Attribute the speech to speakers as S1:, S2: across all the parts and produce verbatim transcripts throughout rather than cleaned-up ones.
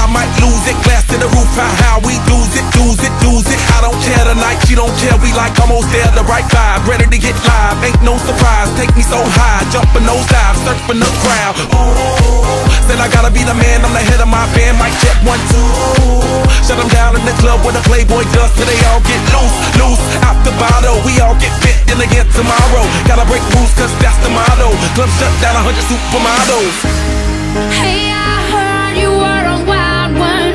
S1: I might lose it. Glass to the roof, how, how we lose it, lose it, lose it. I don't care tonight, she don't care, we like almost there, the right vibe. Ready to get live, ain't no surprise. Take me so high, jumping those dives, surfing the crowd. Ooh, said I gotta be the man, I'm the head of my band. Mic check one, two. Shut them down in the club where the Playboy does, till they all get loose, loose. Out the bottle, we all get fit in again tomorrow. Gotta break rules, cause that's the motto. Club shut down, a hundred supermodels.
S2: Hey, I heard you were a wild one.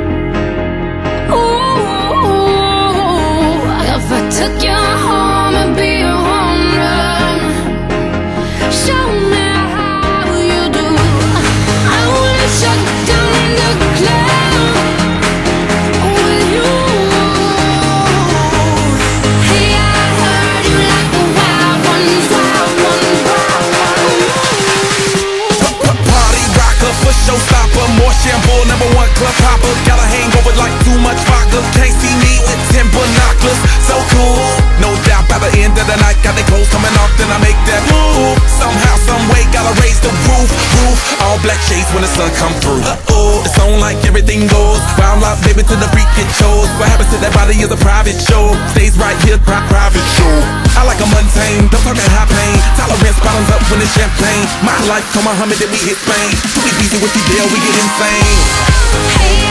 S2: Ooh, if I took you home, it'd be a home run. Show me how you do. I wanna shut down the club with you. Hey, I heard you like the wild ones, wild ones, wild ones.
S1: Party rocker, for showstopper, more shampoo, number one club hopper. Got a hangover like too much vodka. Can't see me with ten binoculars. So cool, no doubt by the end of the night, got the clothes coming off, then I make that move. Somehow, some way, gotta raise the roof, roof. All black shades when the sun come through. Uh-oh, it's on like everything goes. Wild out, baby, to the freak it shows. What happens to that body is a private show. Stays right here, pri private show. I like a mundane, don't talk that high pain. Tolerance bottoms up when it's champagne. My life, come Muhammad, then we hit Spain. Too easy with you, deal, we get insane.
S2: Hey,